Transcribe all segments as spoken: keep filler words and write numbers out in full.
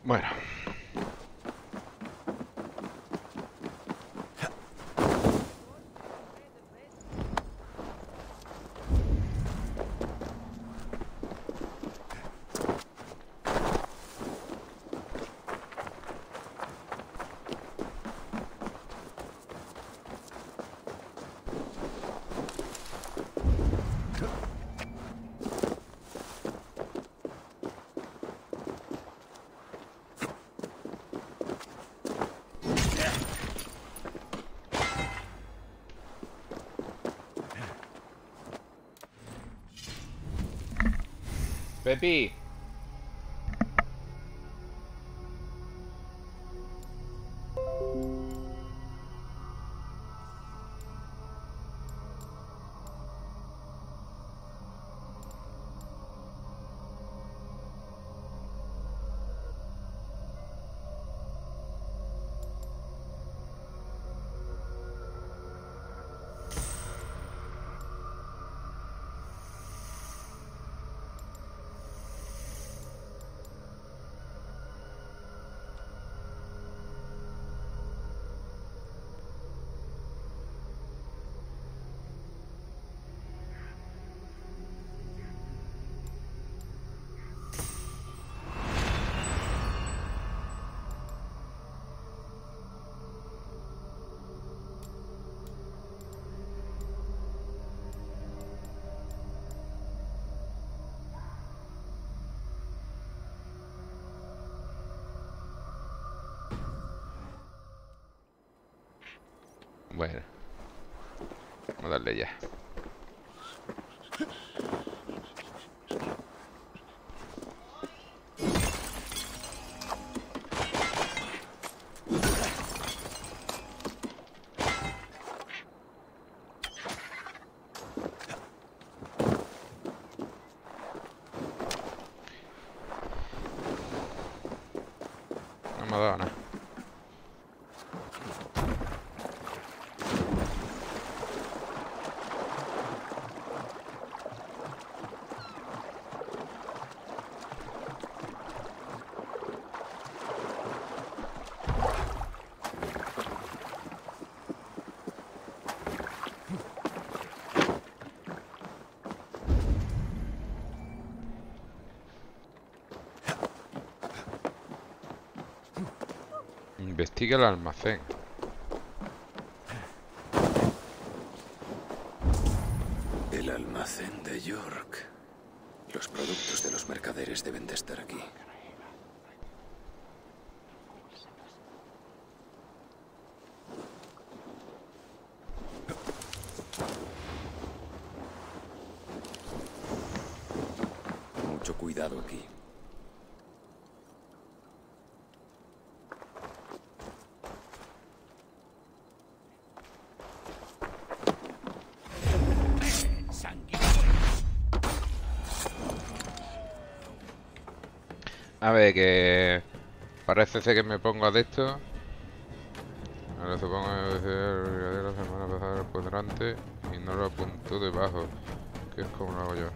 Bueno. Pepi. Bueno, vamos a darle ya. No me ha dado nada. Investiga el almacén. El almacén de York. Los productos de los mercaderes deben de estar aquí. Mucho cuidado aquí. A ver, que parece ser que me pongo de esto. Ahora supongo que el la semana pasada por delante y no lo apuntó debajo. Que es como lo hago yo.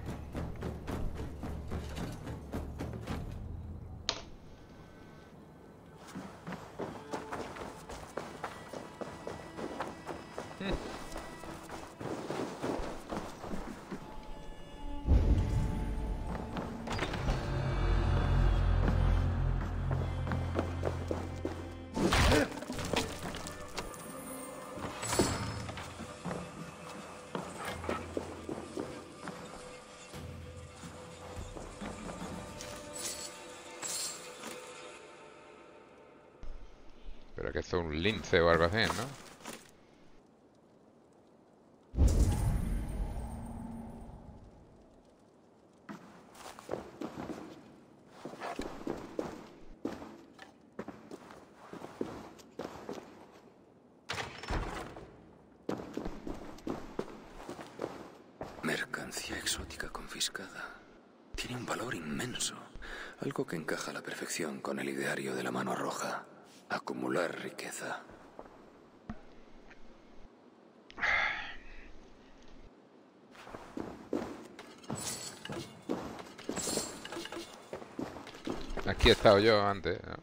Pero que esto es un lince o algo así, ¿no? Mercancía exótica confiscada. Tiene un valor inmenso. Algo que encaja a la perfección con el ideario de la mano roja. Acumular riqueza. Aquí he estado yo antes, ¿no?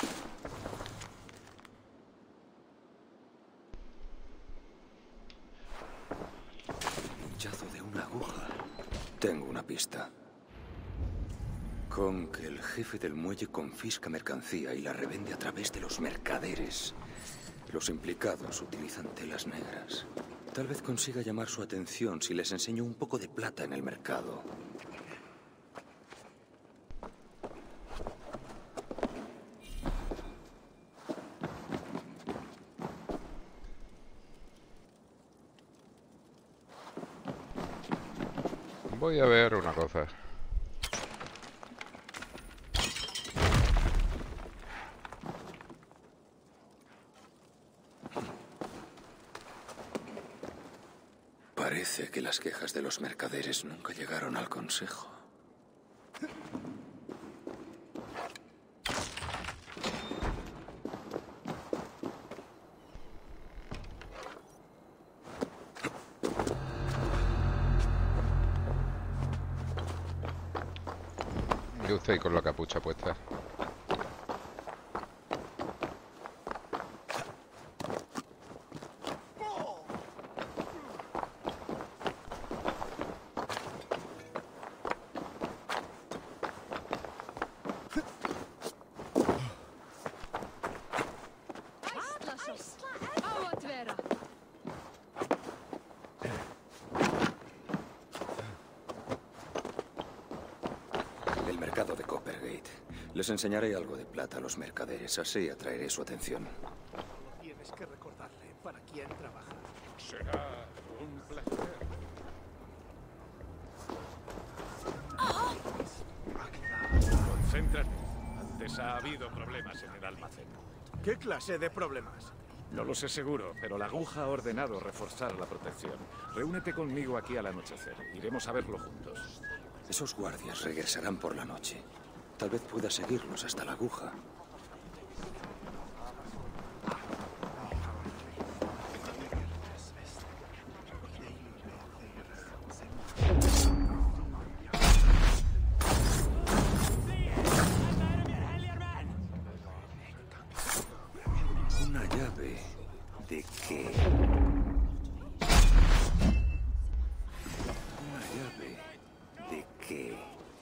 Hinchado de una aguja. Tengo una pista. Con que el jefe del muelle confisca mercancía y la revende a través de los mercaderes. Los implicados utilizan telas negras. Tal vez consiga llamar su atención si les enseño un poco de plata en el mercado. Voy a ver una cosa. Parece que las quejas de los mercaderes nunca llegaron al consejo. ¿Qué usted con la capucha puesta? El mercado de Coppergate. Les enseñaré algo de plata a los mercaderes, así atraeré su atención. Tienes que recordarle para quién trabaja. Será un placer. Concéntrate. Antes ha habido problemas en el almacén. ¿Qué clase de problemas? No lo sé seguro, pero la aguja ha ordenado reforzar la protección. Reúnete conmigo aquí al anochecer. Iremos a verlo juntos. Esos guardias regresarán por la noche. Tal vez pueda seguirlos hasta la aguja. ¿Una llave de qué? ¿Una llave de qué?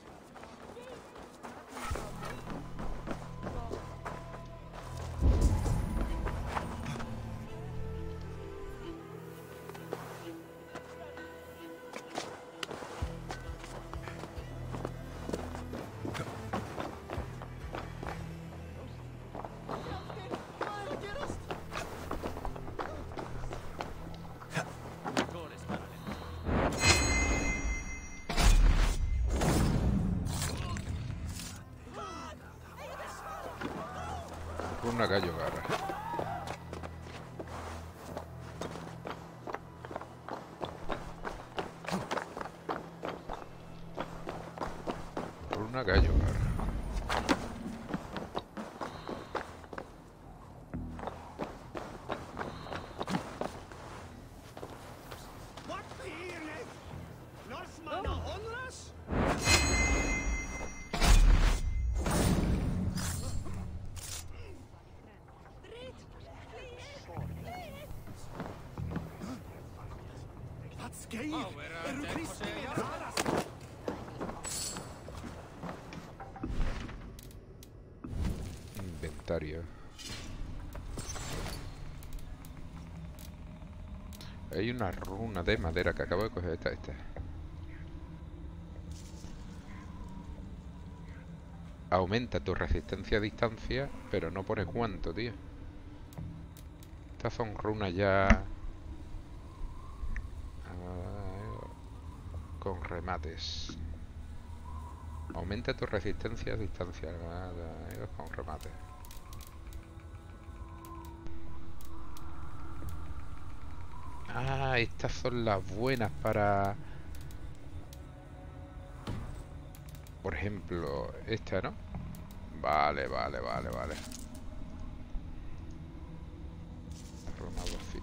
Una gallo garra. Una gallo garra. Inventario. Hay una runa de madera que acabo de coger. Esta, esta. Aumenta tu resistencia a distancia, pero no pone cuánto, tío. Estas son runas ya con remates. Aumenta tu resistencia a distancia con remates. Ah, estas son las buenas para... Por ejemplo, esta, ¿no? Vale, vale, vale, vale. Runa doce.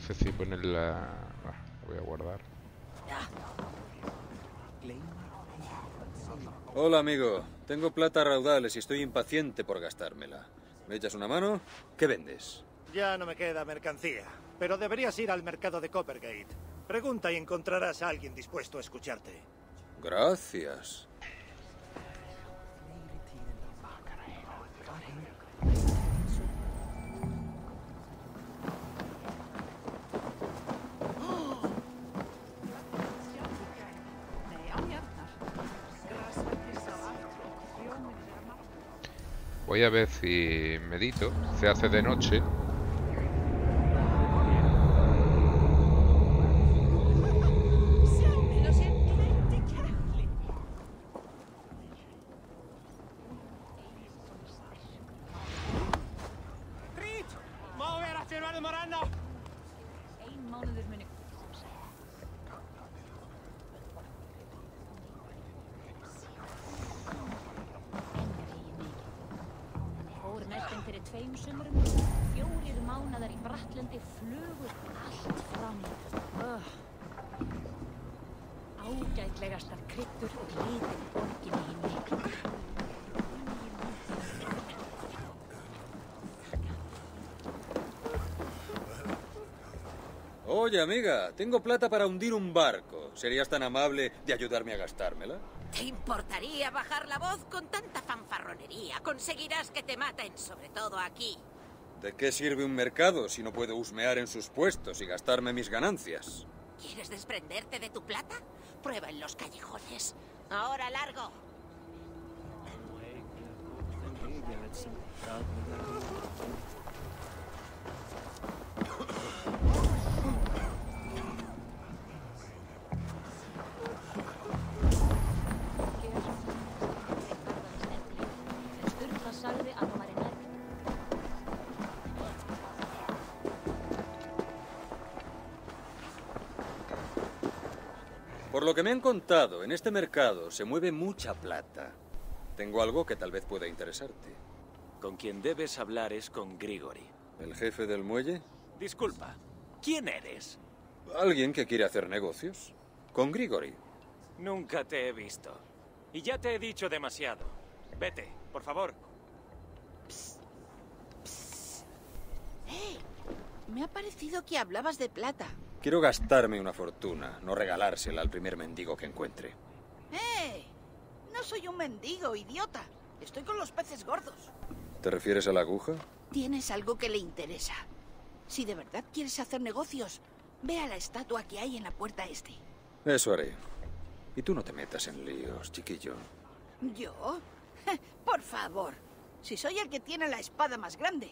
sé si ponerla... Bah, voy a guardar. Hola, amigo. Tengo plata a raudales y estoy impaciente por gastármela. ¿Me echas una mano? ¿Qué vendes? Ya no me queda mercancía, pero deberías ir al mercado de Coppergate. Pregunta y encontrarás a alguien dispuesto a escucharte. Gracias. Voy a ver si medito. Se hace de noche. Ágætlegastar kryddur og litir borginni í miklu. Oye, amiga, tengo plata para hundir un barco. ¿Serías tan amable de ayudarme a gastármela? ¿Te importaría bajar la voz con tanta fanfarronería? Conseguirás que te maten, sobre todo aquí. ¿De qué sirve un mercado si no puedo husmear en sus puestos y gastarme mis ganancias? ¿Quieres desprenderte de tu plata? Prueba en los callejones. Ahora largo. Por lo que me han contado, en este mercado se mueve mucha plata. Tengo algo que tal vez pueda interesarte. Con quien debes hablar es con Grigori. ¿El jefe del muelle? Disculpa, ¿quién eres? Alguien que quiere hacer negocios. Con Grigori. Nunca te he visto. Y ya te he dicho demasiado. Vete, por favor. Psst. Psst. ¡Hey! Me ha parecido que hablabas de plata. Quiero gastarme una fortuna, no regalársela al primer mendigo que encuentre. ¡Eh! No soy un mendigo, idiota. Estoy con los peces gordos. ¿Te refieres a la aguja? Tienes algo que le interesa. Si de verdad quieres hacer negocios, ve a la estatua que hay en la puerta este. Eso haré. Y tú no te metas en líos, chiquillo. ¿Yo? Por favor. Si soy el que tiene la espada más grande.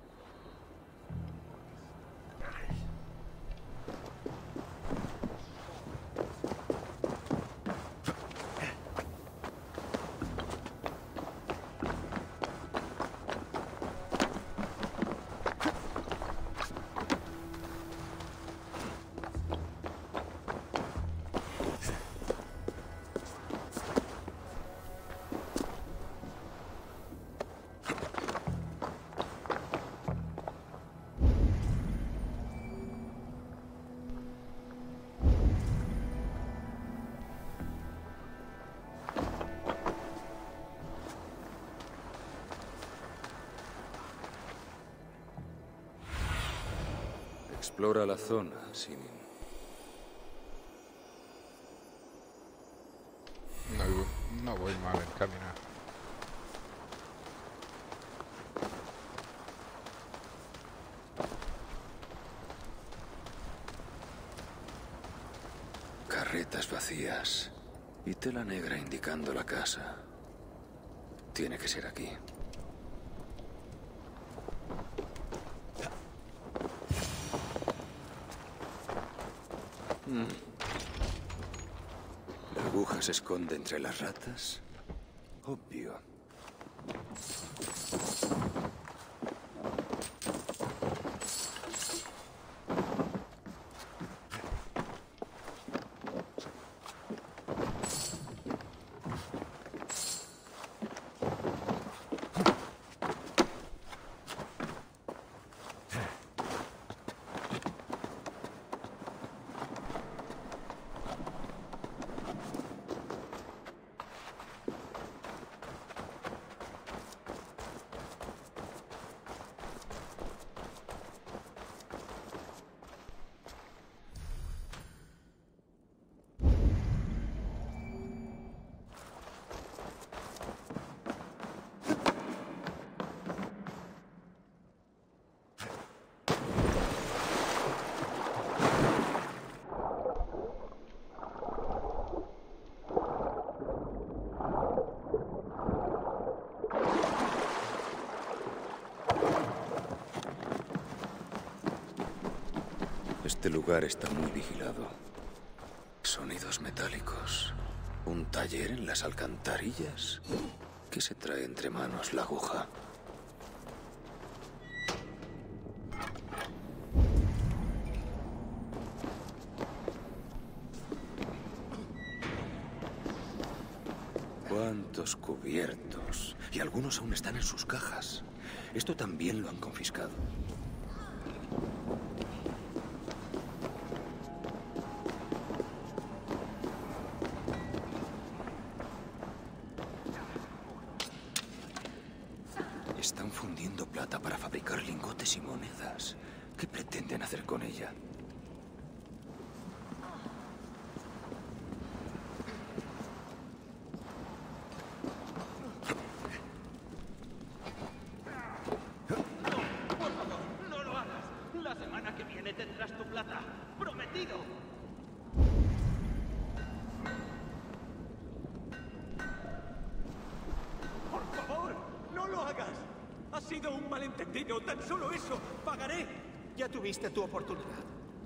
Explora la zona, Simin. No, no voy mal encaminado. Carretas vacías y tela negra indicando la casa. Tiene que ser aquí. Mm. ¿La aguja se esconde entre las ratas? Obvio. Este lugar está muy vigilado. Sonidos metálicos. ¿Un taller en las alcantarillas? ¿Qué se trae entre manos la aguja? ¿Cuántos cubiertos? Y algunos aún están en sus cajas. Esto también lo han confiscado. Están fundiendo plata para fabricar lingotes y monedas. ¿Qué pretenden hacer con ella? Ha sido un malentendido, tan solo eso. Pagaré. Ya tuviste tu oportunidad.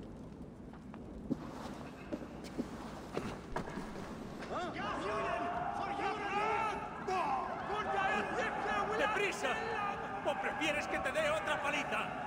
¡Deprisa! ¿O prefieres que te dé otra paliza?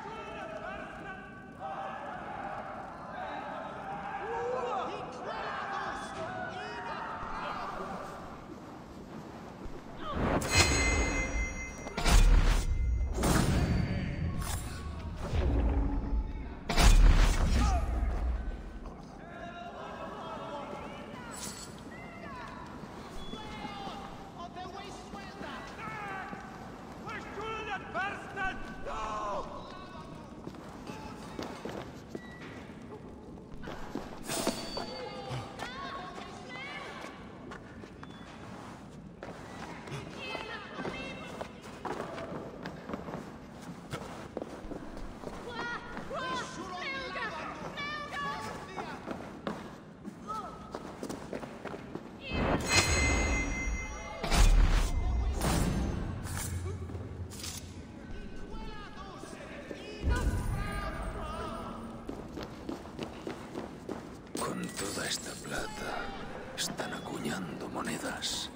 Con toda esta plata, están acuñando monedas.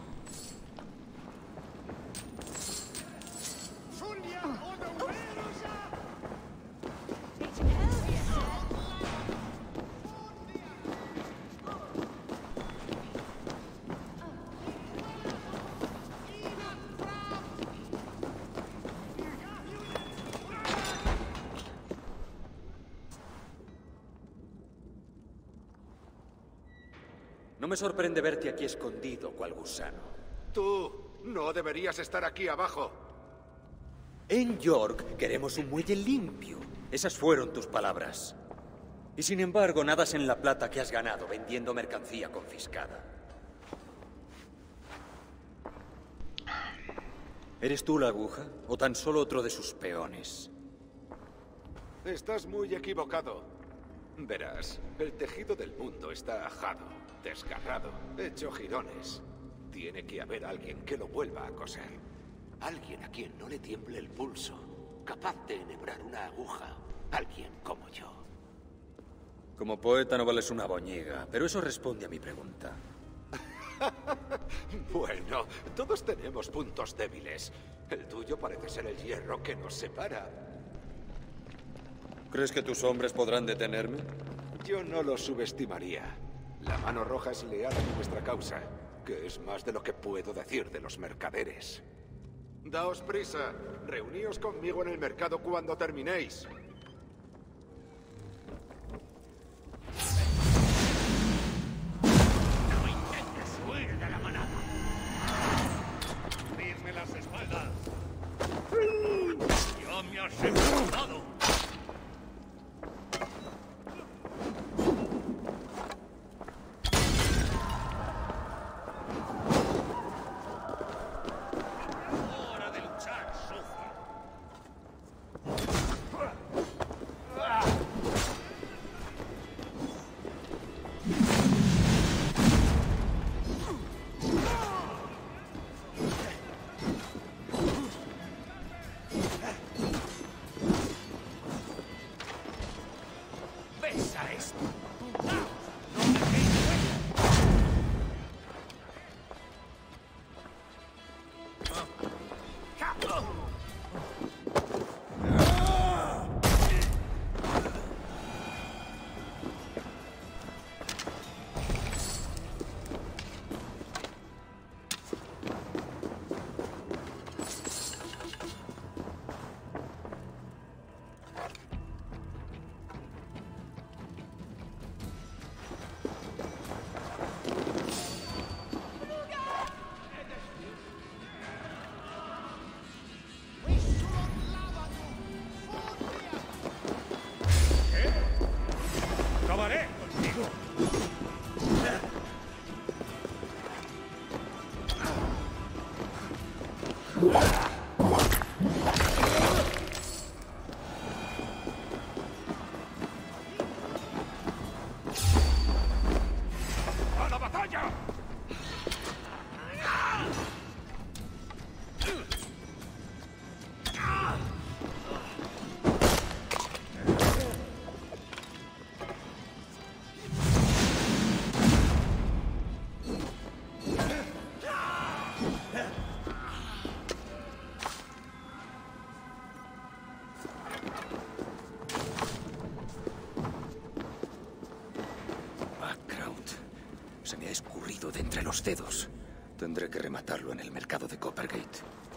No me sorprende verte aquí escondido, cual gusano. Tú no deberías estar aquí abajo. En York queremos un muelle limpio. Esas fueron tus palabras. Y sin embargo, nadas en la plata que has ganado vendiendo mercancía confiscada. ¿Eres tú la aguja o tan solo otro de sus peones? Estás muy equivocado. Verás, el tejido del mundo está ajado, desgarrado, hecho jirones. Tiene que haber alguien que lo vuelva a coser. Alguien a quien no le tiemble el pulso, capaz de enhebrar una aguja. Alguien como yo. Como poeta no vales una boñiga, pero eso responde a mi pregunta. Bueno, todos tenemos puntos débiles. El tuyo parece ser el hierro que nos separa. ¿Crees que tus hombres podrán detenerme? Yo no los subestimaría. La mano roja es leal a nuestra causa, que es más de lo que puedo decir de los mercaderes. Daos prisa. Reuníos conmigo en el mercado cuando terminéis. No intentes huir de la manada. Abrirme las espaldas. Yo me os he enfrentado. Hora de luchar, sucio. ¡A la batalla! Se me ha escurrido de entre los dedos. Tendré que rematarlo en el mercado de Coppergate.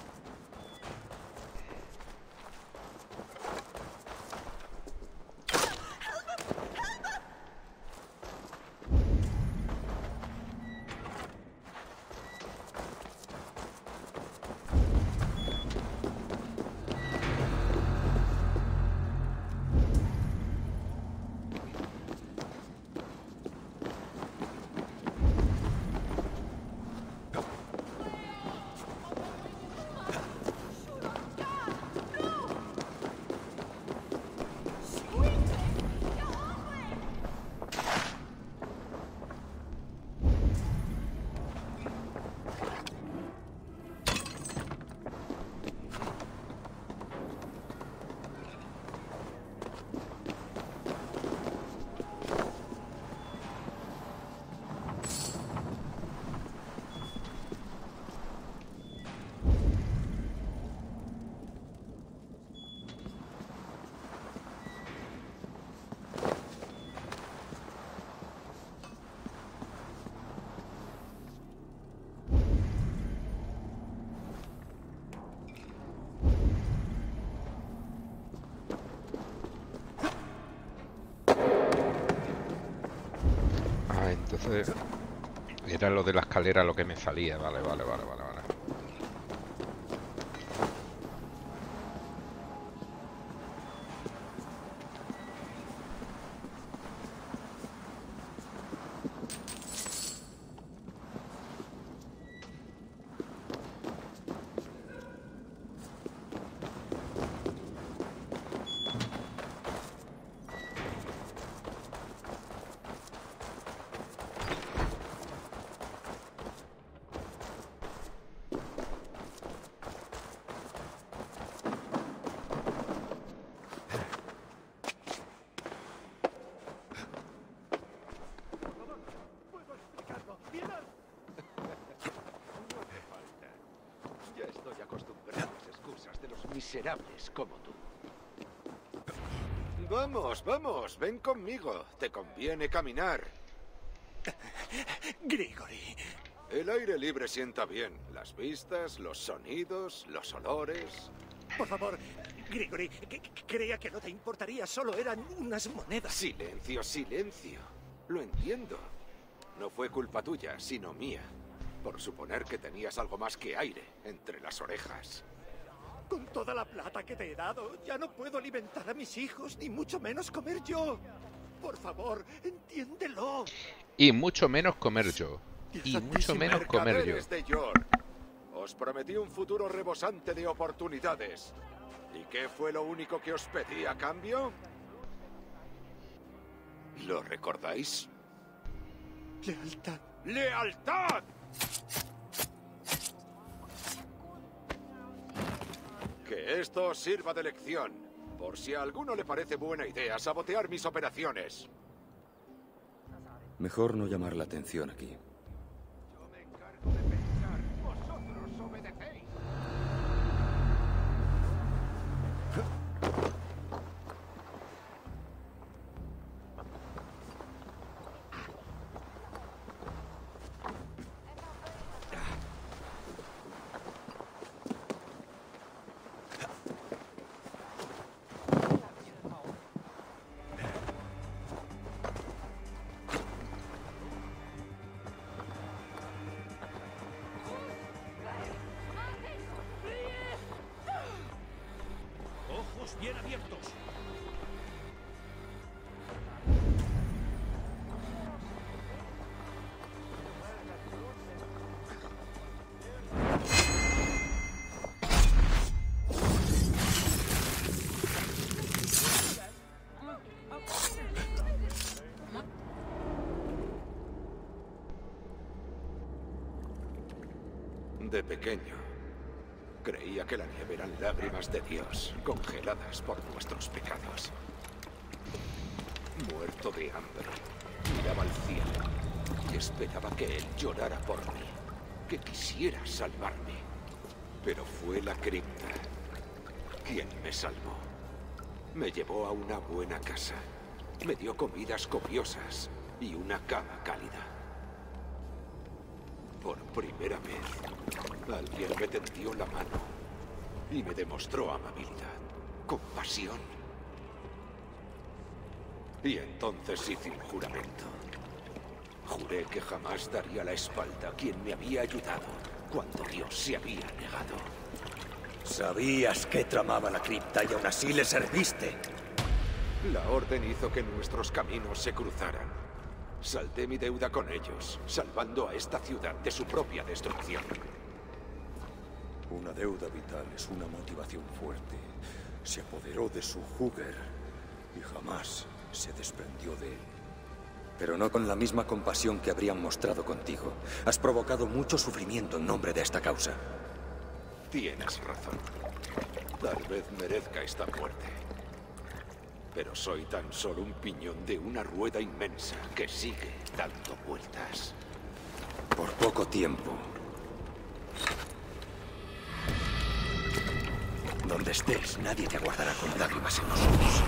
Entonces era lo de la escalera lo que me salía. Vale, vale, vale, vale, vale. Miserables como tú. Vamos, vamos, ven conmigo. Te conviene caminar. Grigori. El aire libre sienta bien. Las vistas, los sonidos, los olores. Por favor, Grigori, que, que creía que no te importaría. Solo eran unas monedas. Silencio, silencio. Lo entiendo. No fue culpa tuya, sino mía. Por suponer que tenías algo más que aire entre las orejas. Con toda la plata que te he dado, ya no puedo alimentar a mis hijos, ni mucho menos comer yo. Por favor, entiéndelo. Y mucho menos comer yo. Y mucho menos comer yo. De York. Os prometí un futuro rebosante de oportunidades. ¿Y qué fue lo único que os pedí a cambio? ¿Lo recordáis? Lealtad. ¡Lealtad! Que esto os sirva de lección, por si a alguno le parece buena idea sabotear mis operaciones. Mejor no llamar la atención aquí. Yo me encargo de pensar, vosotros obedecéis. Bien abiertos. De pequeño, creía que la nieve eran lágrimas de Dios, congeladas por nuestros pecados. Muerto de hambre, miraba al cielo y esperaba que él llorara por mí, que quisiera salvarme. Pero fue la cripta quien me salvó. Me llevó a una buena casa, me dio comidas copiosas y una cama cálida. Por primera vez, alguien me tendió la mano y me demostró amabilidad, compasión. Y entonces hice un juramento. Juré que jamás daría la espalda a quien me había ayudado cuando Dios se había negado. Sabías que tramaba la cripta y aún así le serviste. La orden hizo que nuestros caminos se cruzaran. Saldé mi deuda con ellos, salvando a esta ciudad de su propia destrucción. Una deuda vital es una motivación fuerte. Se apoderó de su Hugger y jamás se desprendió de él. Pero no con la misma compasión que habrían mostrado contigo. Has provocado mucho sufrimiento en nombre de esta causa. Tienes razón. Tal vez merezca esta muerte. Pero soy tan solo un piñón de una rueda inmensa que sigue dando vueltas. Por poco tiempo. Donde estés, nadie te aguardará con lágrimas en los ojos.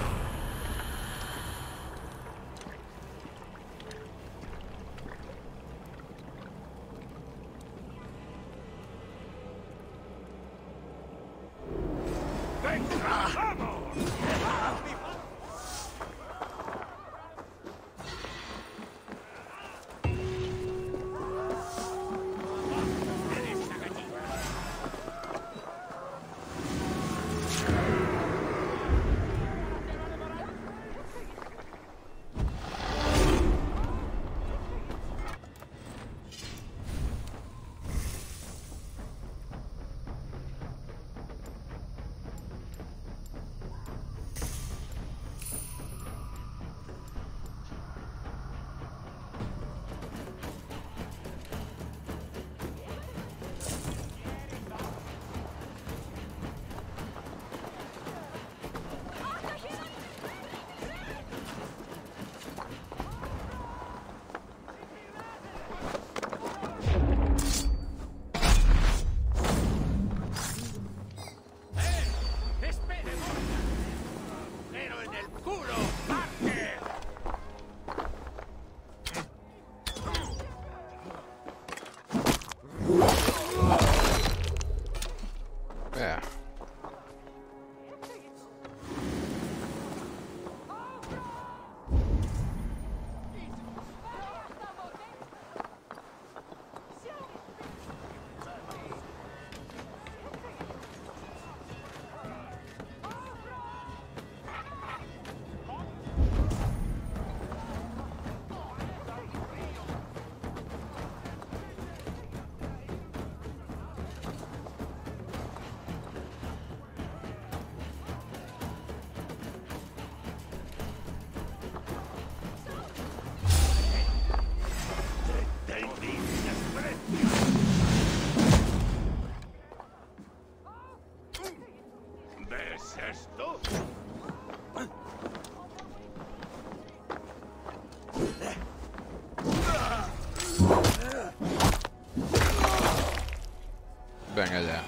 Venga ya.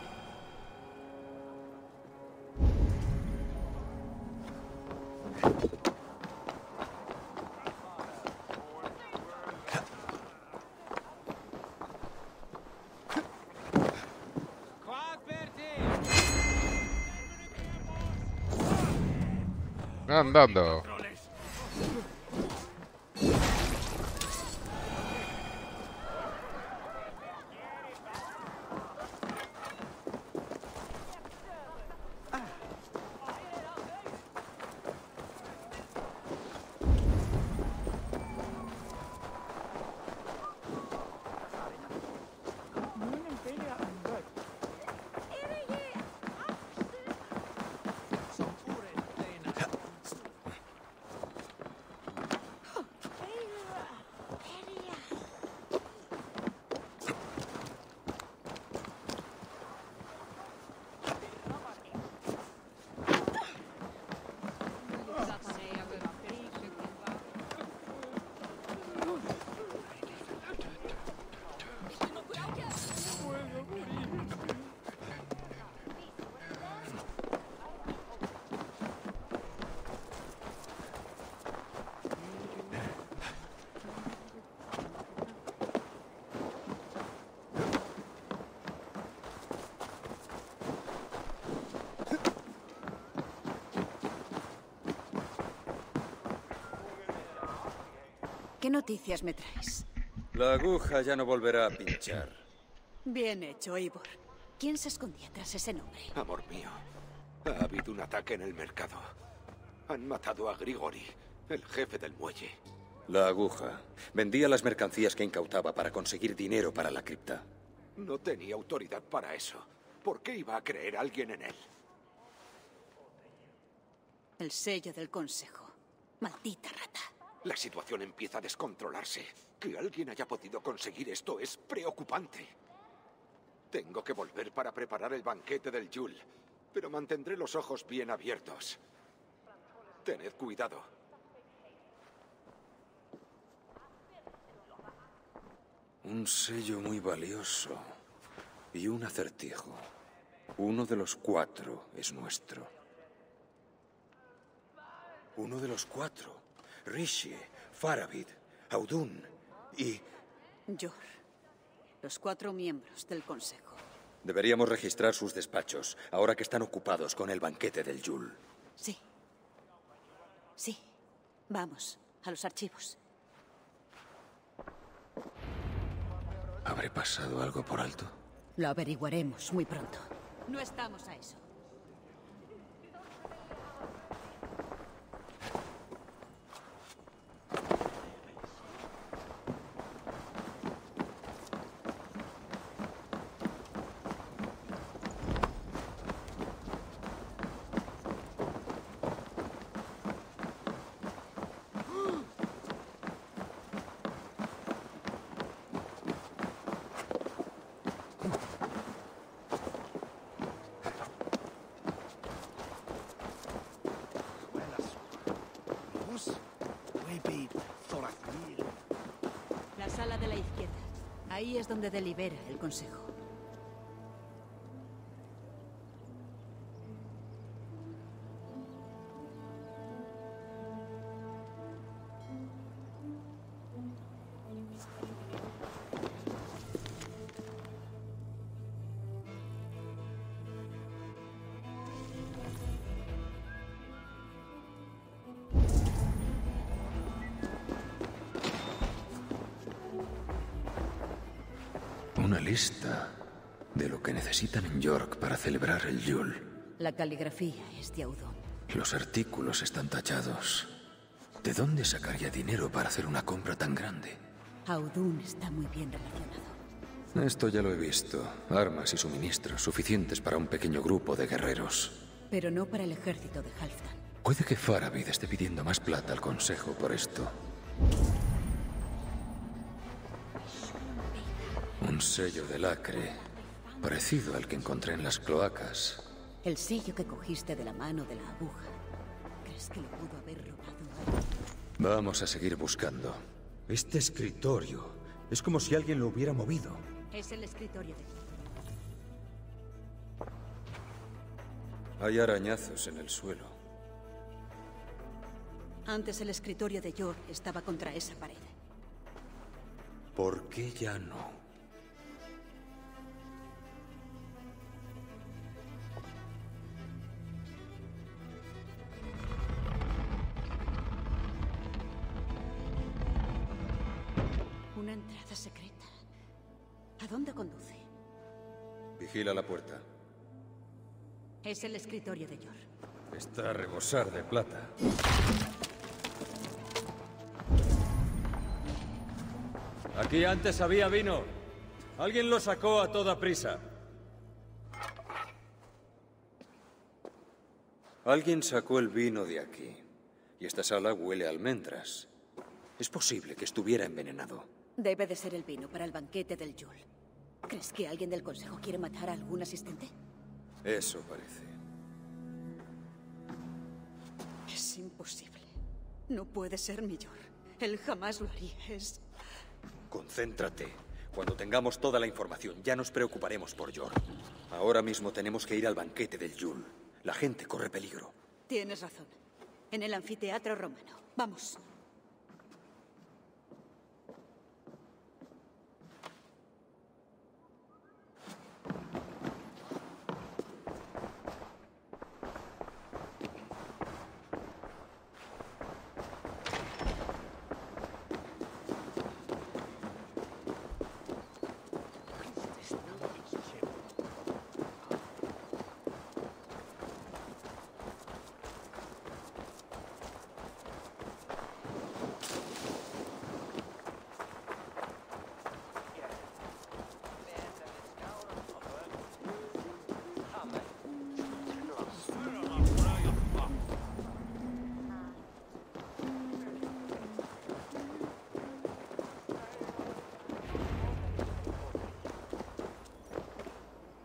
Andando. ¿Qué noticias me traes? La aguja ya no volverá a pinchar. Bien hecho, Eivor. ¿Quién se escondía tras ese nombre? Amor mío, ha habido un ataque en el mercado. Han matado a Grigori, el jefe del muelle. La aguja. Vendía las mercancías que incautaba para conseguir dinero para la cripta. No tenía autoridad para eso. ¿Por qué iba a creer alguien en él? El sello del consejo. Maldita rata. La situación empieza a descontrolarse. Que alguien haya podido conseguir esto es preocupante. Tengo que volver para preparar el banquete del Yule, pero mantendré los ojos bien abiertos. Tened cuidado. Un sello muy valioso y un acertijo. Uno de los cuatro es nuestro. Uno de los cuatro. Rishi, Faravid, Audun y... Yor. Los cuatro miembros del consejo. Deberíamos registrar sus despachos, ahora que están ocupados con el banquete del Yule. Sí. Sí. Vamos, a los archivos. ¿Habré pasado algo por alto? Lo averiguaremos muy pronto. No estamos a eso. La sala de la izquierda. Ahí es donde delibera el consejo. Una lista de lo que necesitan en York para celebrar el Yule. La caligrafía es de Audun. Los artículos están tachados. ¿De dónde sacaría dinero para hacer una compra tan grande? Audun está muy bien relacionado. Esto ya lo he visto. Armas y suministros suficientes para un pequeño grupo de guerreros. Pero no para el ejército de Halfdan. Puede que Faravid esté pidiendo más plata al consejo por esto. Un sello de lacre, parecido al que encontré en las cloacas. El sello que cogiste de la mano de la aguja. ¿Crees que lo pudo haber robado? Vamos a seguir buscando. Este escritorio es como si alguien lo hubiera movido. Es el escritorio de... Hay arañazos en el suelo. Antes el escritorio de Yor estaba contra esa pared. ¿Por qué ya no? Una entrada secreta. ¿A dónde conduce? Vigila la puerta. Es el escritorio de Yor. Está a rebosar de plata. Aquí antes había vino. Alguien lo sacó a toda prisa. Alguien sacó el vino de aquí. Y esta sala huele a almendras. Es posible que estuviera envenenado. Debe de ser el vino para el banquete del Yule. ¿Crees que alguien del consejo quiere matar a algún asistente? Eso parece. Es imposible. No puede ser mi Yor. Él jamás lo haría. Es... Concéntrate. Cuando tengamos toda la información, ya nos preocuparemos por Yor. Ahora mismo tenemos que ir al banquete del Yule. La gente corre peligro. Tienes razón. En el anfiteatro romano. Vamos.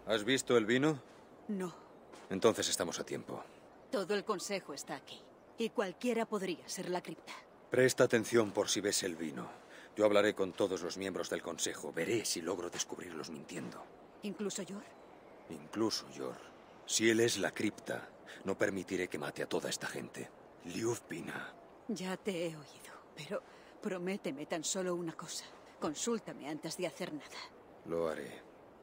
¿Has visto el vino? No. Entonces estamos a tiempo. Todo el consejo está aquí. Y cualquiera podría ser la cripta. Presta atención por si ves el vino. Yo hablaré con todos los miembros del consejo. Veré si logro descubrirlos mintiendo. ¿Incluso Yor? Incluso Yor. Si él es la cripta, no permitiré que mate a toda esta gente. Lyudvina. Ya te he oído, pero prométeme tan solo una cosa. Consúltame antes de hacer nada. Lo haré.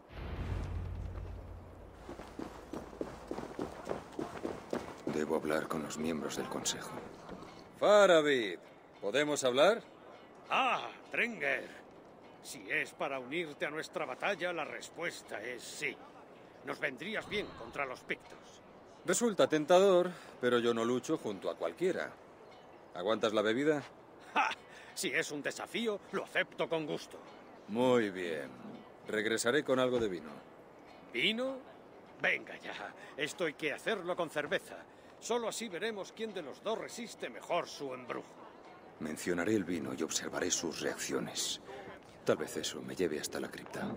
Debo hablar con los miembros del consejo. Faravid, ¿podemos hablar? Ah, Drenger. Si es para unirte a nuestra batalla, la respuesta es sí. Nos vendrías bien contra los pictos. Resulta tentador, pero yo no lucho junto a cualquiera. ¿Aguantas la bebida? ¡Ja! Si es un desafío, lo acepto con gusto. Muy bien. Regresaré con algo de vino. ¿Vino? Venga ya. Esto hay que hacerlo con cerveza. Solo así veremos quién de los dos resiste mejor su embrujo. Mencionaré el vino y observaré sus reacciones. Tal vez eso me lleve hasta la cripta.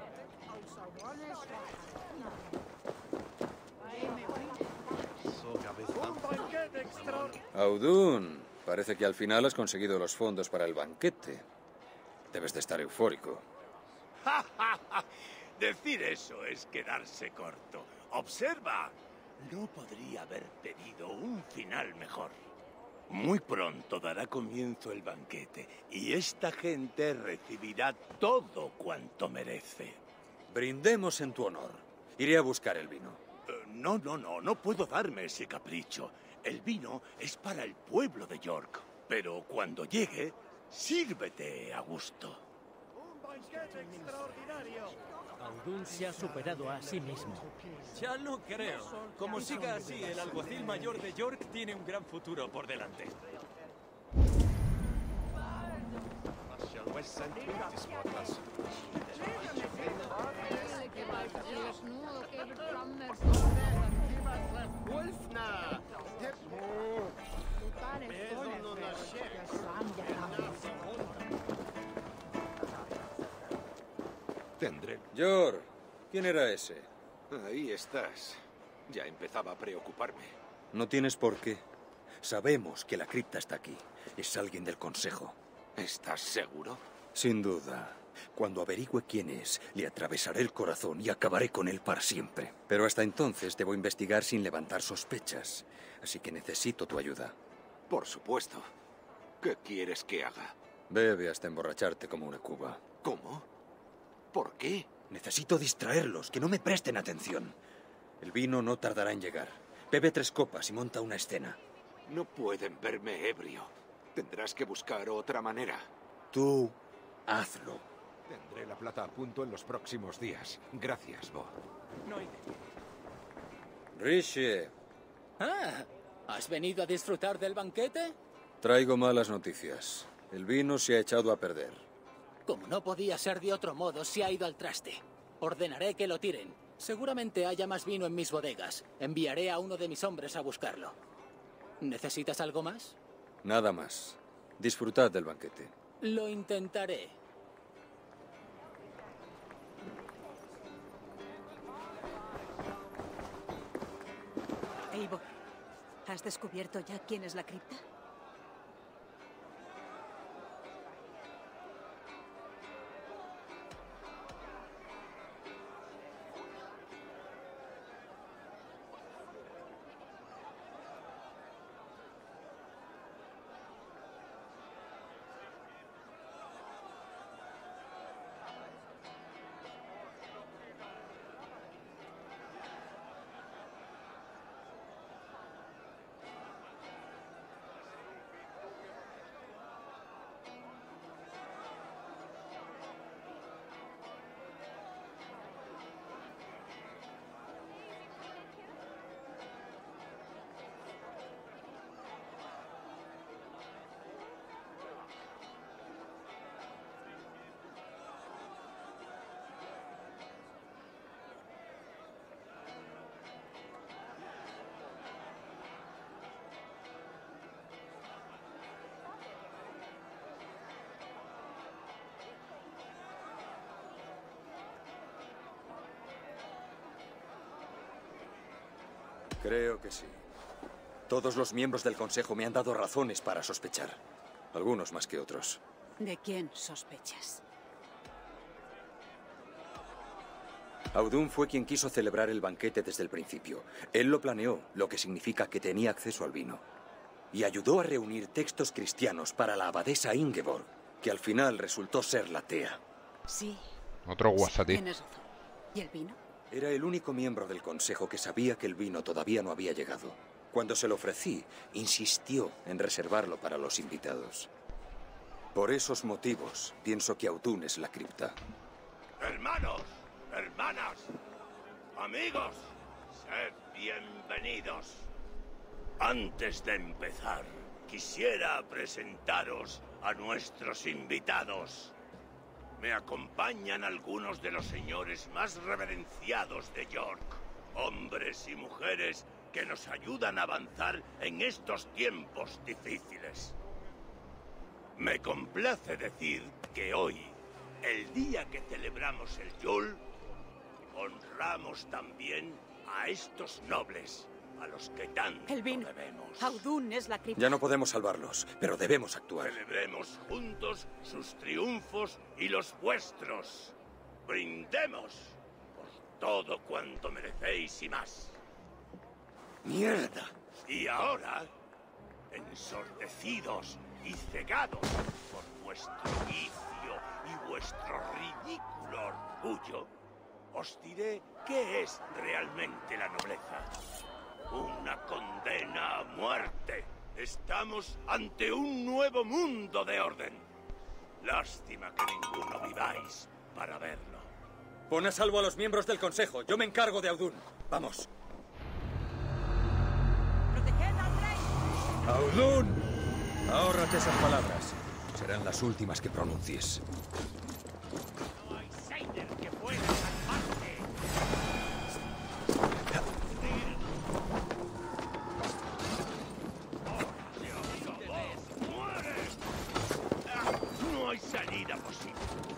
Audun, parece que al final has conseguido los fondos para el banquete. Debes de estar eufórico. Decir eso es quedarse corto. Observa. No podría haber pedido un final mejor. Muy pronto dará comienzo el banquete y esta gente recibirá todo cuanto merece. Brindemos en tu honor. Iré a buscar el vino. Uh, no, no, no. No puedo darme ese capricho. El vino es para el pueblo de York. Pero cuando llegue, sírvete a gusto. ¡Un banquete extraordinario! Audun se ha superado a sí mismo. Ya lo creo. Como siga así, el alguacil mayor de York tiene un gran futuro por delante. Tendré. Yor, ¿quién era ese? Ahí estás. Ya empezaba a preocuparme. No tienes por qué. Sabemos que la cripta está aquí. Es alguien del consejo. ¿Estás seguro? Sin duda. Cuando averigüe quién es, le atravesaré el corazón y acabaré con él para siempre. Pero hasta entonces debo investigar sin levantar sospechas. Así que necesito tu ayuda. Por supuesto. ¿Qué quieres que haga? Bebe hasta emborracharte como una cuba. ¿Cómo? ¿Por qué? Necesito distraerlos, que no me presten atención. El vino no tardará en llegar. Bebe tres copas y monta una escena. No pueden verme ebrio. Tendrás que buscar otra manera. Tú, hazlo. Tendré la plata a punto en los próximos días. Gracias, Bo. No hay de... Rishi. Ah, ¿has venido a disfrutar del banquete? Traigo malas noticias. El vino se ha echado a perder. Como no podía ser de otro modo, se ha ido al traste. Ordenaré que lo tiren. Seguramente haya más vino en mis bodegas. Enviaré a uno de mis hombres a buscarlo. ¿Necesitas algo más? Nada más. Disfrutad del banquete. Lo intentaré. Eivor, ¿has descubierto ya quién es la cripta? Creo que sí. Todos los miembros del Consejo me han dado razones para sospechar. Algunos más que otros. ¿De quién sospechas? Audun fue quien quiso celebrar el banquete desde el principio. Él lo planeó, lo que significa que tenía acceso al vino. Y ayudó a reunir textos cristianos para la abadesa Ingeborg, que al final resultó ser la Tea. Sí. Otro guasatí. Tienes razón. ¿Y el vino? Era el único miembro del consejo que sabía que el vino todavía no había llegado. Cuando se lo ofrecí, insistió en reservarlo para los invitados. Por esos motivos, pienso que Audun es la cripta. Hermanos, hermanas, amigos, sed bienvenidos. Antes de empezar, quisiera presentaros a nuestros invitados. Me acompañan algunos de los señores más reverenciados de York, hombres y mujeres que nos ayudan a avanzar en estos tiempos difíciles. Me complace decir que hoy, el día que celebramos el Yule, honramos también a estos nobles, a los que tanto El vino. debemos. Audun es la cripta. Ya no podemos salvarlos, pero debemos actuar. Celebremos juntos sus triunfos y los vuestros. Brindemos por todo cuanto merecéis y más. ¡Mierda! Y ahora, ensordecidos y cegados por vuestro vicio y vuestro ridículo orgullo, os diré qué es realmente la nobleza. Una condena a muerte. Estamos ante un nuevo mundo de orden. Lástima que ninguno viváis para verlo. Pon a salvo a los miembros del consejo. Yo me encargo de Audun. Vamos. ¡Audun! Ahórrate esas palabras. Serán las últimas que pronuncies. No hay Seider que pueda salvarte. ¡Muere! No hay salida posible.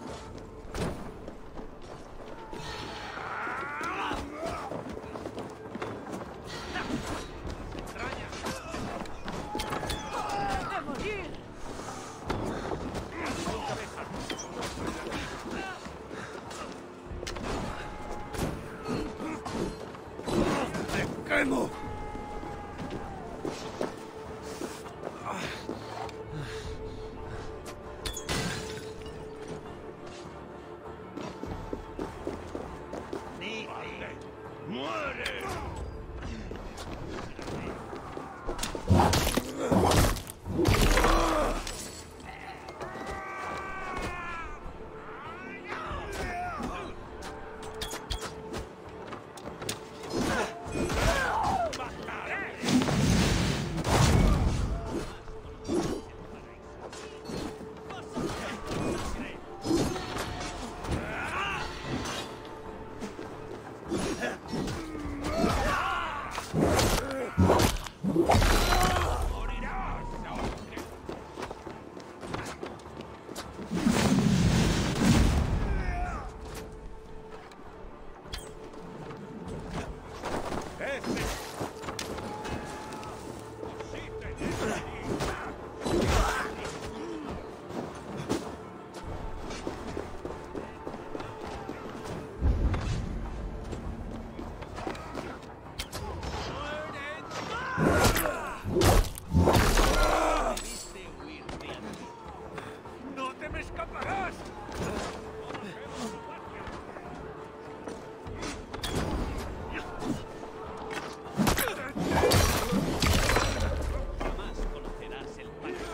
¡Quemo! ¡Muere! ¡No te me escaparás! Jamás conocerás el paraíso.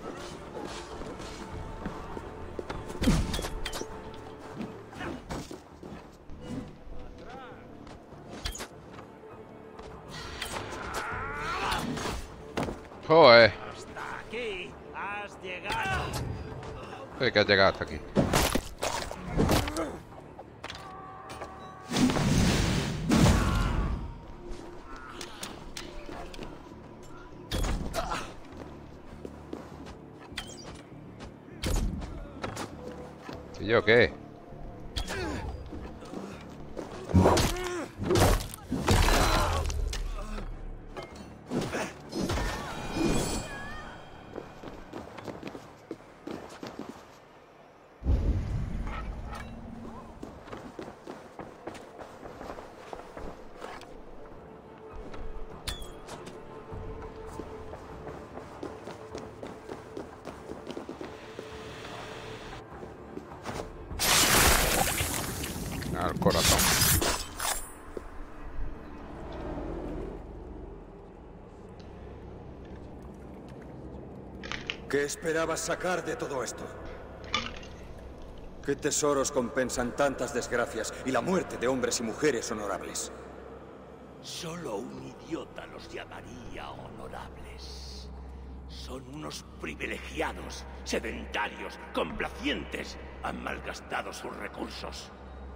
Joder. Hasta aquí has llegado. Sí, que has llegado hasta aquí. ¿Y yo qué? al corazón. ¿Qué esperabas sacar de todo esto? ¿Qué tesoros compensan tantas desgracias y la muerte de hombres y mujeres honorables? Solo un idiota los llamaría honorables. Son unos privilegiados, sedentarios, complacientes. Han malgastado sus recursos.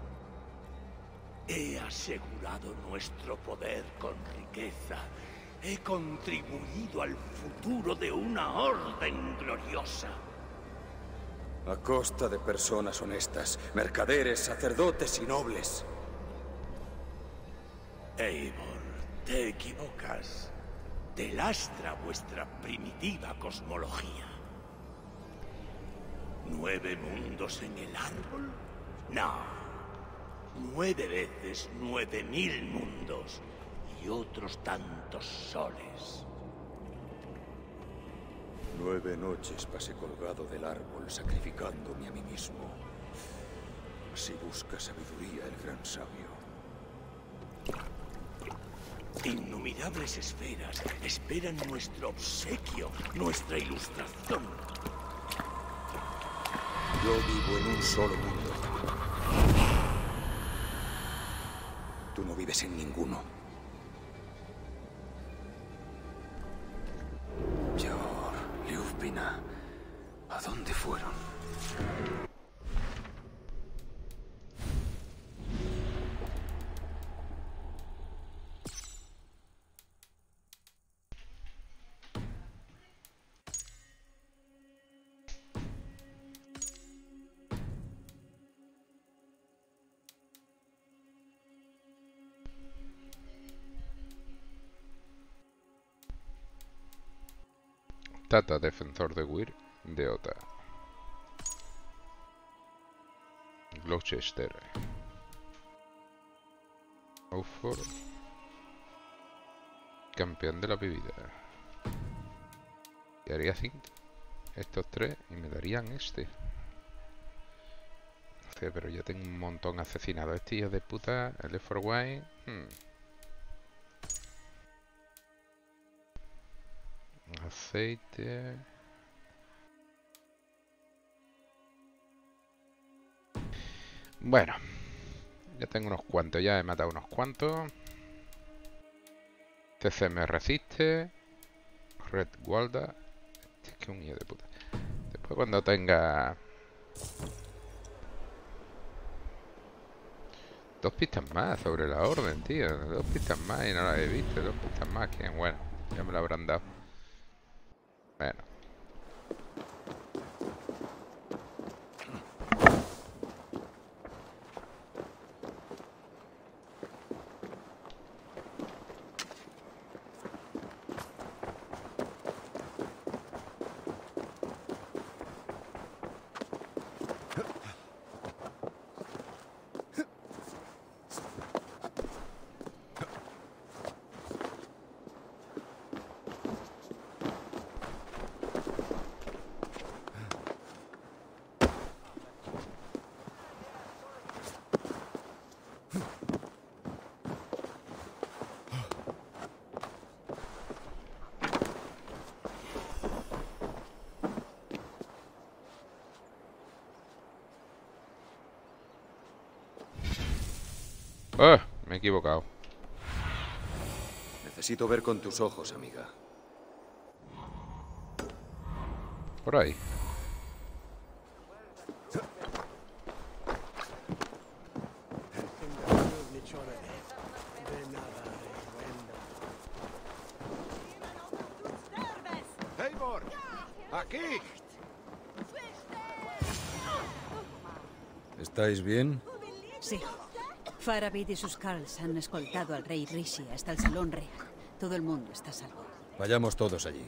He asegurado nuestro poder con riqueza. He contribuido al futuro de una orden gloriosa. A costa de personas honestas, mercaderes, sacerdotes y nobles. Eivor, te equivocas. Te lastra vuestra primitiva cosmología. ¿Nueve mundos en el árbol? No. Nueve veces nueve mil mundos y otros tantos soles. Nueve noches pasé colgado del árbol sacrificándome a mí mismo. Así busca sabiduría el gran sabio. Innumerables esferas esperan nuestro obsequio, nuestra ilustración. Yo vivo en un solo mundo. Tú no vives en ninguno. Yor, Ljubina, ¿a dónde fueron? Tata, defensor de Weir, de Ota. Gloucester. Outford. Campeón de la bebida. Y haría cinco. Estos tres y me darían este. No sé, pero ya tengo un montón asesinado. Este hijo de puta, el de For Wine. Hmm. Aceite. Bueno, ya tengo unos cuantos, ya he matado unos cuantos. C C me resiste. Red Walda. Es que un hijo de puta. Después cuando tenga dos pistas más sobre la orden, tío. Dos pistas más y no las he visto. Dos pistas más que bueno, ya me la habrán dado. Bueno. ¡Oh! Me he equivocado. Necesito ver con tus ojos, amiga. Por ahí. ¡Eivor! ¡Aquí! ¿Estáis bien? Sí. Faravid y sus Karls han escoltado al rey Rishi hasta el Salón Real. Todo el mundo está a salvo. Vayamos todos allí.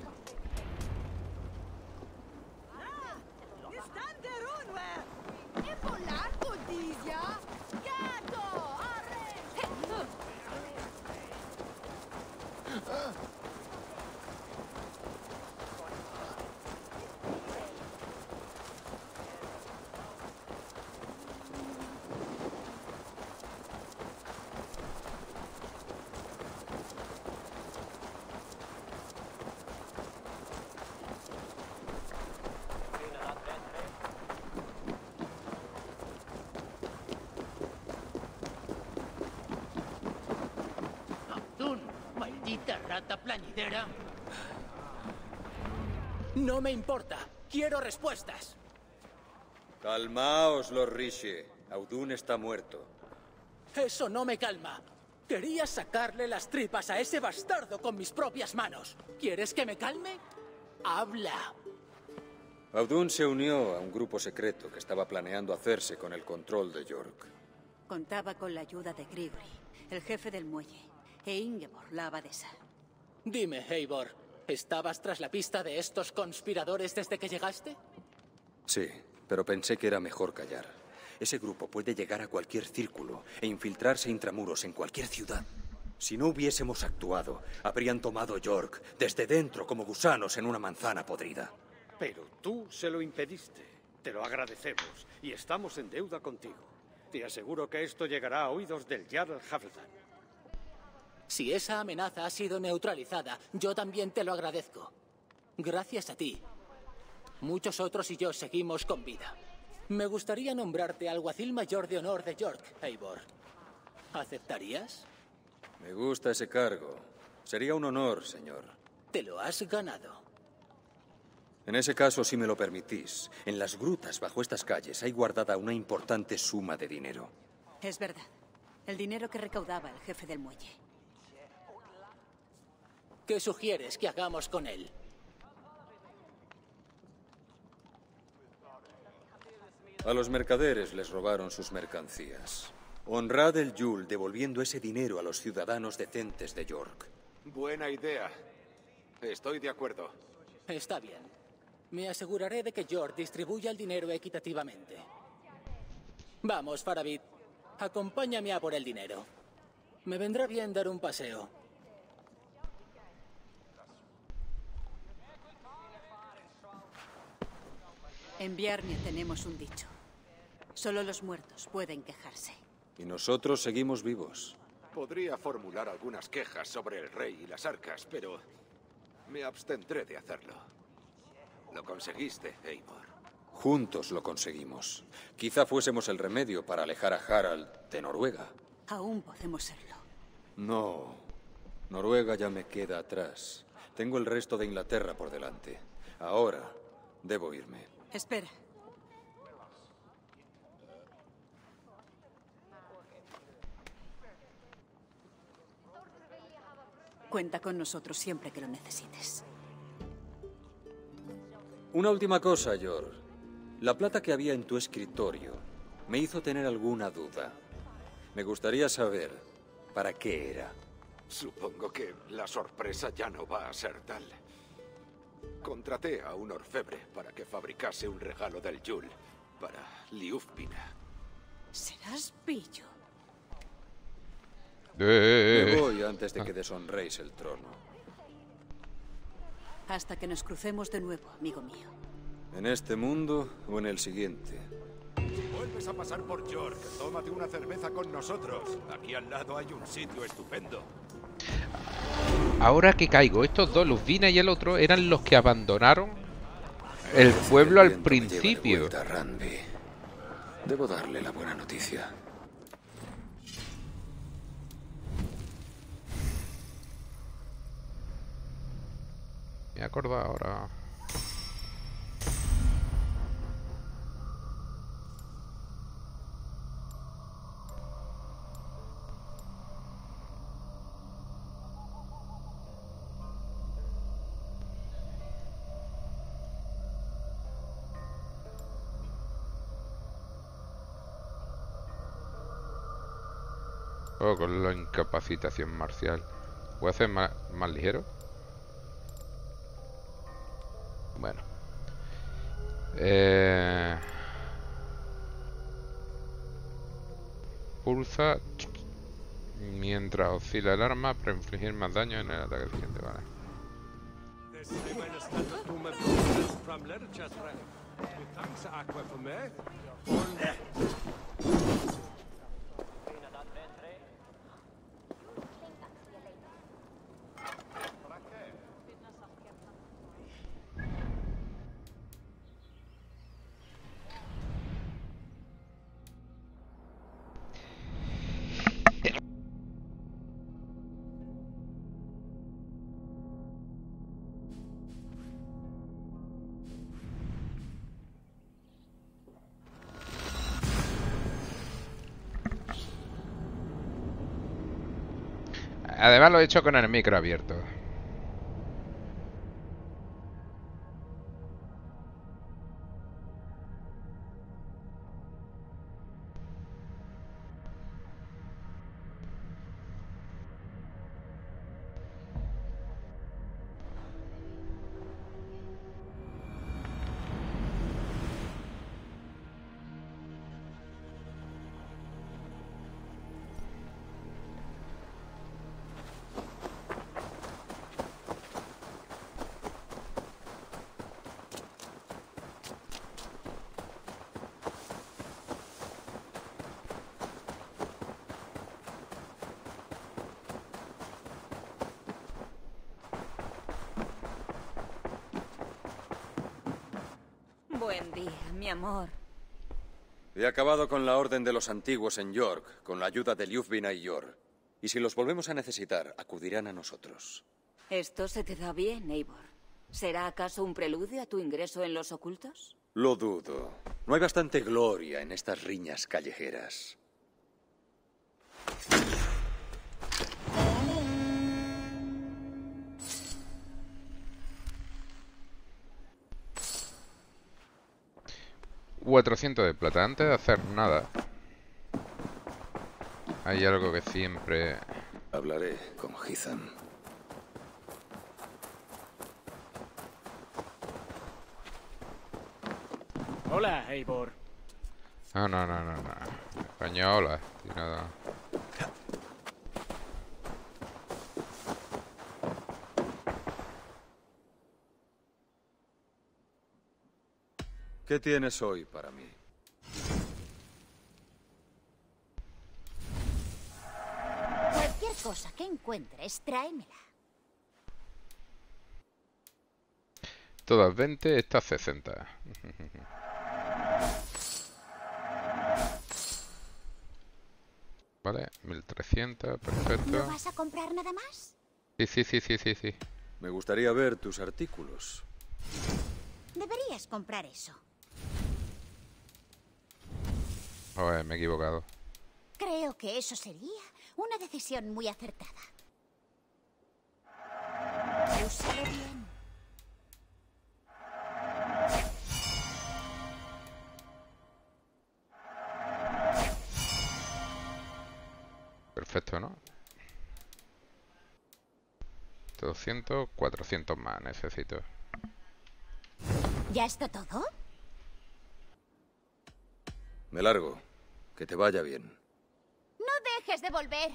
rata plañidera? No me importa. Quiero respuestas. Calmaos, Lord Rishi. Audun está muerto. Eso no me calma. Quería sacarle las tripas a ese bastardo con mis propias manos. ¿Quieres que me calme? Habla. Audun se unió a un grupo secreto que estaba planeando hacerse con el control de York. Contaba con la ayuda de Grigori, el jefe del muelle, e Ingeborg, la abadesa. Dime, Eivor, ¿estabas tras la pista de estos conspiradores desde que llegaste? Sí, pero pensé que era mejor callar. Ese grupo puede llegar a cualquier círculo e infiltrarse intramuros en cualquier ciudad. Si no hubiésemos actuado, habrían tomado York desde dentro como gusanos en una manzana podrida. Pero tú se lo impediste. Te lo agradecemos y estamos en deuda contigo. Te aseguro que esto llegará a oídos del Jarl Halfdan. Si esa amenaza ha sido neutralizada, yo también te lo agradezco. Gracias a ti, muchos otros y yo seguimos con vida. Me gustaría nombrarte alguacil mayor de honor de York, Eivor. ¿Aceptarías? Me gusta ese cargo. Sería un honor, señor. Te lo has ganado. En ese caso, si me lo permitís, en las grutas bajo estas calles hay guardada una importante suma de dinero. Es verdad. El dinero que recaudaba el jefe del muelle. ¿Qué sugieres que hagamos con él? A los mercaderes les robaron sus mercancías. Honrad el Yule devolviendo ese dinero a los ciudadanos decentes de York. Buena idea. Estoy de acuerdo. Está bien. Me aseguraré de que York distribuya el dinero equitativamente. Vamos, Faramir. Acompáñame a por el dinero. Me vendrá bien dar un paseo. En Bjarnia tenemos un dicho. Solo los muertos pueden quejarse. Y nosotros seguimos vivos. Podría formular algunas quejas sobre el rey y las arcas, pero me abstendré de hacerlo. Lo conseguiste, Eivor. Juntos lo conseguimos. Quizá fuésemos el remedio para alejar a Harald de Noruega. Aún podemos serlo. No. Noruega ya me queda atrás. Tengo el resto de Inglaterra por delante. Ahora debo irme. Espera. Cuenta con nosotros siempre que lo necesites. Una última cosa, Yor. La plata que había en tu escritorio me hizo tener alguna duda. Me gustaría saber para qué era. Supongo que la sorpresa ya no va a ser tal. Contraté a un orfebre para que fabricase un regalo del Yule para Liufpina. Serás pillo. Me voy antes de que deshonréis el trono. Hasta que nos crucemos de nuevo, amigo mío. ¿En este mundo o en el siguiente? Si vuelves a pasar por York, tómate una cerveza con nosotros. Aquí al lado hay un sitio estupendo. Ahora que caigo, estos dos, Lufvina y el otro, eran los que abandonaron el pueblo al principio. Debo darle la buena noticia. Me acuerdo ahora. Oh, con la incapacitación marcial. ¿Voy a hacer más, más ligero? Bueno. Eh... Pulsa mientras oscila el arma para infligir más daño en el ataque siguiente, vale. Además lo he hecho con el micro abierto. Buen día, mi amor. He acabado con la Orden de los Antiguos en York, con la ayuda de Ljufvina y Yor. Y si los volvemos a necesitar, acudirán a nosotros. Esto se te da bien, Eivor. ¿Será acaso un preludio a tu ingreso en los ocultos? Lo dudo. No hay bastante gloria en estas riñas callejeras. cuatrocientos de plata. Antes de hacer nada, hay algo que siempre... Hablaré con Hithan. Hola, Eivor. No, no, no, no, no. Española. Y nada. ¿Qué tienes hoy para mí? Cualquier cosa que encuentres, tráemela. Todas veinte, estas sesenta. Vale, mil trescientos, perfecto. ¿No vas a comprar nada más? Sí, sí, sí, sí, sí, sí. Me gustaría ver tus artículos. Deberías comprar eso. Joder, me he equivocado. Creo que eso sería una decisión muy acertada. Úsalo bien. Perfecto, ¿no? doscientos, cuatrocientos más necesito. ¿Ya está todo? Me largo. Que te vaya bien. No dejes de volver.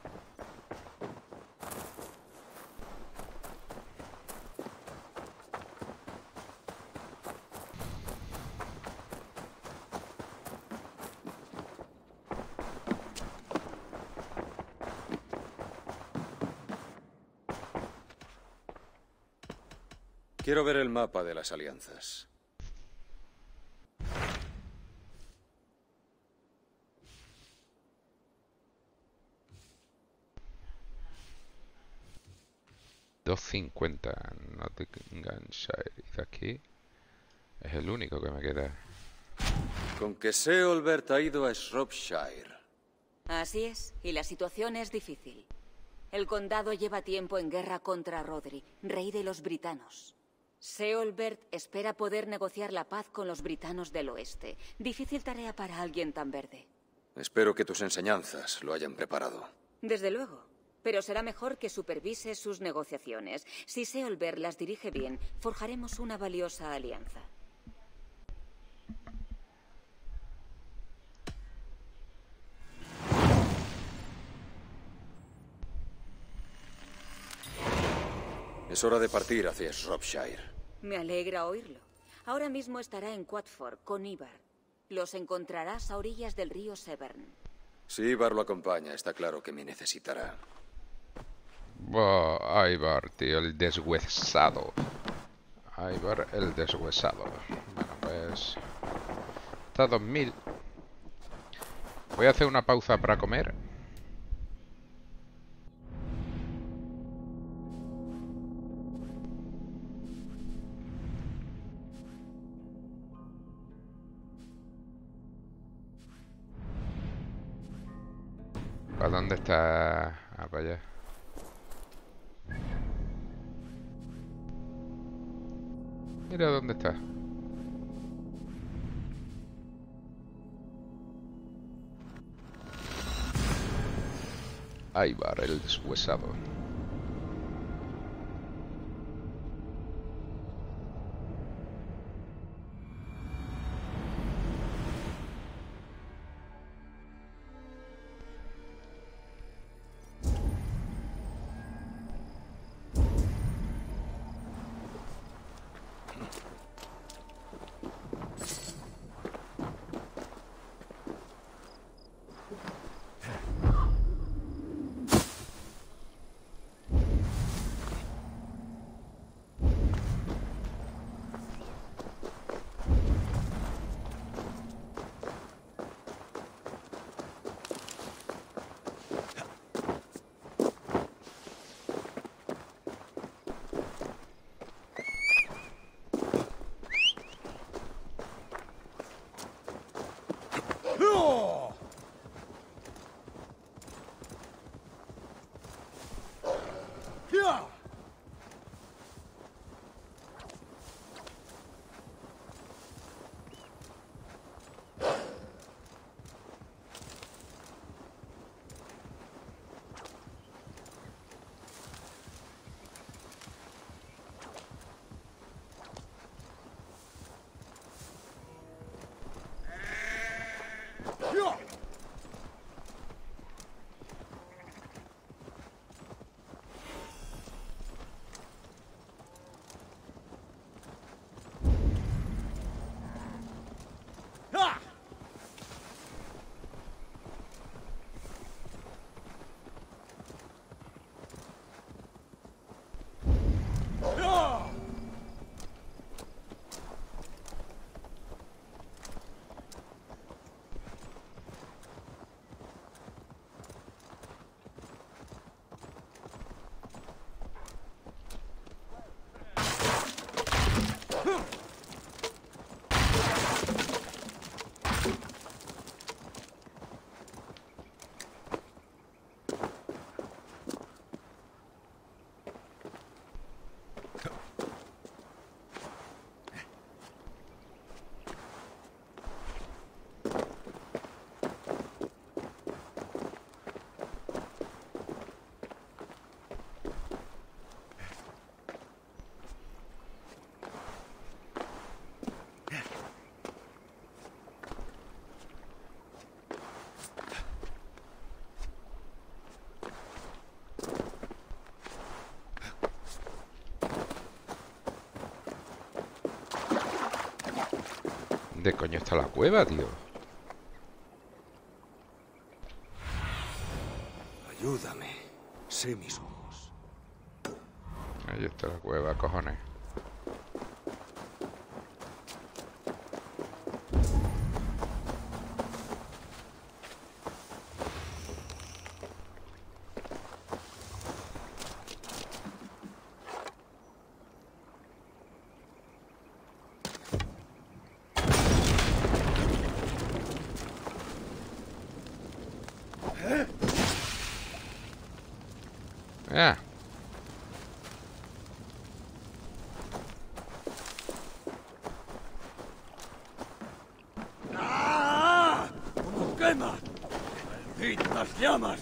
Quiero ver el mapa de las alianzas. doscientos cincuenta, Nottinghamshire. Y de aquí es el único que me queda. Con que Seolbert ha ido a Shropshire. Así es, y la situación es difícil. El condado lleva tiempo en guerra contra Rodri, rey de los britanos. Seolbert espera poder negociar la paz con los britanos del oeste. Difícil tarea para alguien tan verde. Espero que tus enseñanzas lo hayan preparado. Desde luego. Pero será mejor que supervise sus negociaciones. Si Seolbert las dirige bien, forjaremos una valiosa alianza. Es hora de partir hacia Shropshire. Me alegra oírlo. Ahora mismo estará en Quatford con Ivar. Los encontrarás a orillas del río Severn. Si Ivar lo acompaña, está claro que me necesitará. Buah, Ivar, tío, el deshuesado. Ivar, el deshuesado. Bueno, pues... Está dos mil. Voy a hacer una pausa para comer. ¿Para dónde está? Ah, para allá. Mira dónde está. Ivar el deshuesado. ¿Dónde coño está la cueva, tío? Ayúdame. Sé mis ojos. Ahí está la cueva, cojones. Ah. ¡Ah! ¡Cómo quema! ¡Malditas llamas!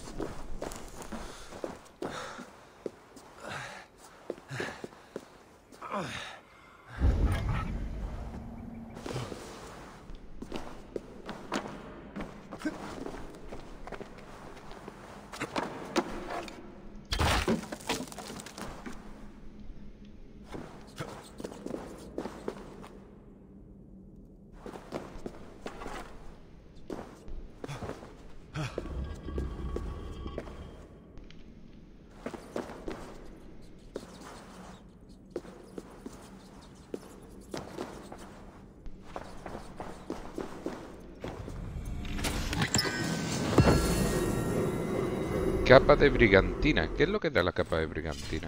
Capa de brigantina. ¿Qué es lo que da la capa de brigantina?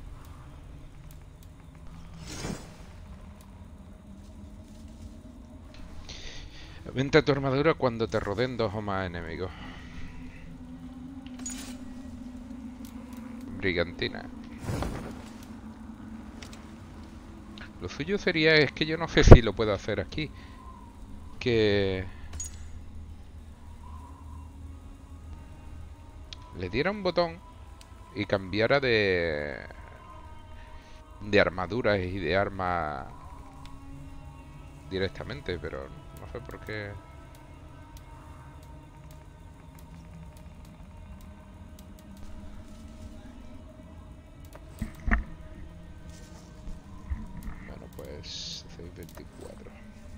Aumenta tu armadura cuando te rodeen dos o más enemigos. Brigantina. Lo suyo sería, es que yo no sé si lo puedo hacer aquí, que le diera un botón y cambiara de de armaduras y de armas directamente, pero no sé por qué. Bueno, pues seiscientos veinticuatro.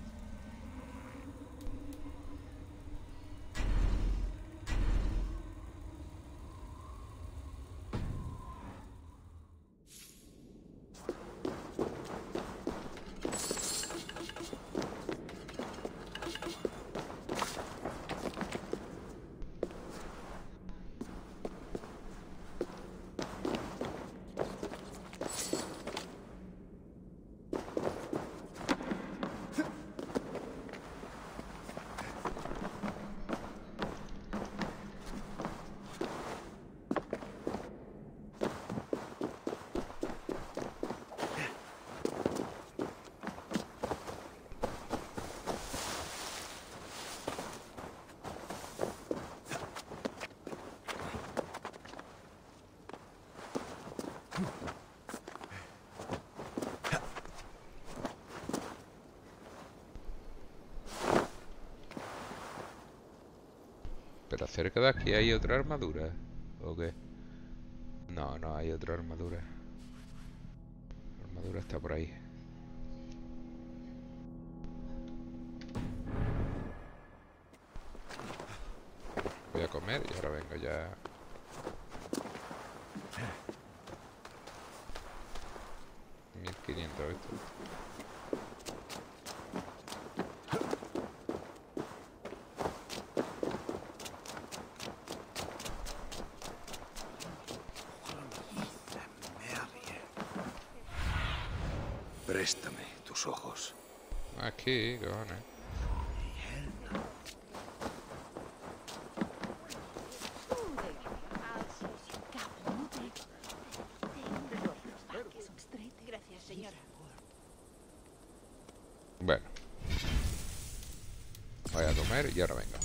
Pero cerca de aquí hay otra armadura, ¿o qué? No, no hay otra armadura. La armadura está por ahí. Voy a comer y ahora vengo ya. mil quinientos esto. Préstame tus ojos. Aquí, cojones. Gracias, señora. Bueno. Voy a comer y ahora vengo.